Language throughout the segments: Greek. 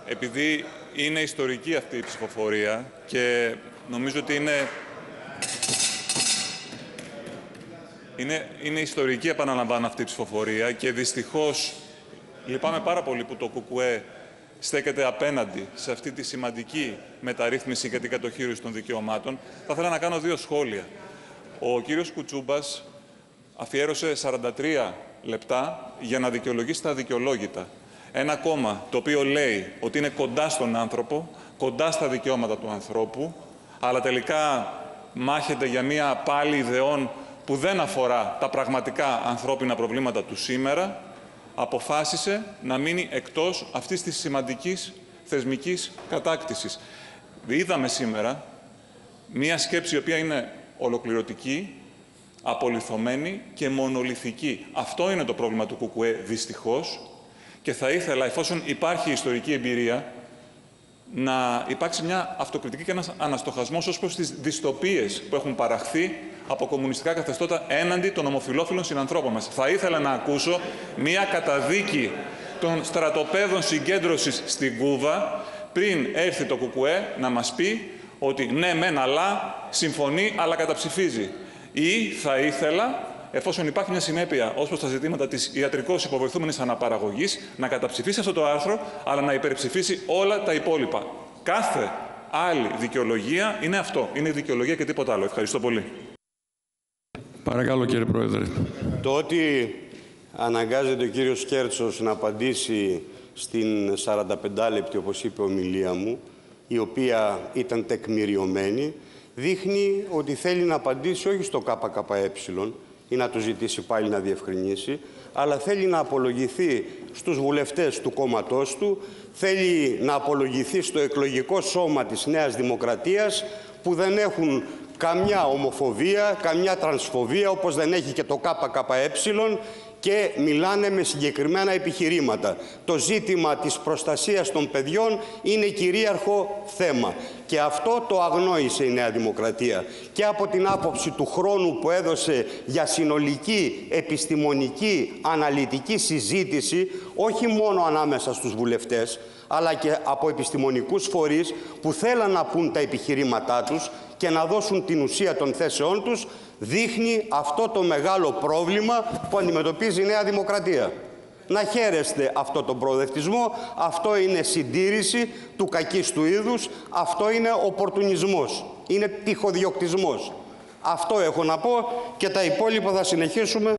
επειδή είναι ιστορική αυτή η ψηφοφορία και νομίζω ότι είναι ιστορική, επαναλαμβάνω, αυτή η ψηφοφορία και δυστυχώς λυπάμαι πάρα πολύ που το ΚΚΕ στέκεται απέναντι σε αυτή τη σημαντική μεταρρύθμιση για την κατοχήρωση των δικαιωμάτων. Θα ήθελα να κάνω δύο σχόλια. Ο κύριος Κουτσούμπας αφιέρωσε 43 λεπτά για να δικαιολογήσει τα αδικαιολόγητα. Ένα κόμμα το οποίο λέει ότι είναι κοντά στον άνθρωπο, κοντά στα δικαιώματα του ανθρώπου, αλλά τελικά μάχεται για μία πάλη ιδεών που δεν αφορά τα πραγματικά ανθρώπινα προβλήματα του σήμερα, αποφάσισε να μείνει εκτός αυτής της σημαντικής θεσμικής κατάκτησης. Είδαμε σήμερα μία σκέψη η οποία είναι ολοκληρωτική, απολιθωμένη και μονολιθική. Αυτό είναι το πρόβλημα του ΚΚΕ, δυστυχώς, και θα ήθελα, εφόσον υπάρχει ιστορική εμπειρία, να υπάρξει μια αυτοκριτική και ένας αναστοχασμός ως προς τις δυστοπίες που έχουν παραχθεί από κομμουνιστικά καθεστώτα έναντι των ομοφυλόφιλων συνανθρώπων μας. Θα ήθελα να ακούσω μια καταδίκη των στρατοπέδων συγκέντρωσης στην Κούβα πριν έρθει το ΚΚΕ να μας πει ότι ναι μεν αλλά συμφωνεί αλλά καταψηφίζει. Ή θα ήθελα, εφόσον υπάρχει μια συνέπεια ως προς τα ζητήματα της ιατρικώς υποβοηθούμενης αναπαραγωγής, να καταψηφίσει αυτό το άρθρο, αλλά να υπερψηφίσει όλα τα υπόλοιπα. Κάθε άλλη δικαιολογία είναι αυτό. Είναι δικαιολογία και τίποτα άλλο. Ευχαριστώ πολύ. Παρακαλώ, κύριε Πρόεδρε. Το ότι αναγκάζεται ο κύριος Κέρτσος να απαντήσει στην 45 λεπτή, όπως είπε, ομιλία μου, η οποία ήταν τεκμηριωμένη, δείχνει ότι θέλει να απαντήσει όχι στο ΚΚΕ ή να του ζητήσει πάλι να διευκρινίσει, αλλά θέλει να απολογηθεί στους βουλευτές του κόμματός του, θέλει να απολογηθεί στο εκλογικό σώμα της Νέας Δημοκρατίας, που δεν έχουν καμιά ομοφοβία, καμιά τρανσφοβία, όπως δεν έχει και το ΚΚΕ, και μιλάνε με συγκεκριμένα επιχειρήματα. Το ζήτημα της προστασίας των παιδιών είναι κυρίαρχο θέμα. Και αυτό το αγνόησε η Νέα Δημοκρατία. Και από την άποψη του χρόνου που έδωσε για συνολική επιστημονική αναλυτική συζήτηση, όχι μόνο ανάμεσα στους βουλευτές, αλλά και από επιστημονικούς φορείς που θέλαν να πούν τα επιχειρήματά τους και να δώσουν την ουσία των θέσεών τους, δείχνει αυτό το μεγάλο πρόβλημα που αντιμετωπίζει η Νέα Δημοκρατία. Να χαίρεστε αυτό τον προοδευτισμό, αυτό είναι συντήρηση του κακίστου είδους, αυτό είναι οπορτουνισμός, είναι τυχοδιοκτισμός. Αυτό έχω να πω και τα υπόλοιπα θα συνεχίσουμε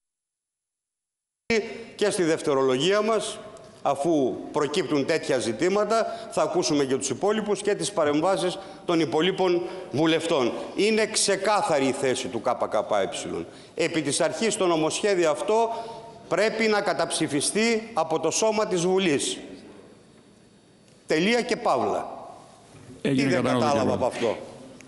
και στη δευτερολογία μας. Αφού προκύπτουν τέτοια ζητήματα, θα ακούσουμε και τους υπόλοιπους και τις παρεμβάσεις των υπολείπων βουλευτών. Είναι ξεκάθαρη η θέση του ΚΚΕ. Επί της αρχής το νομοσχέδιο αυτό πρέπει να καταψηφιστεί από το σώμα της Βουλής. Τελεία και παύλα. Τι δεν κατάλαβα από αυτό.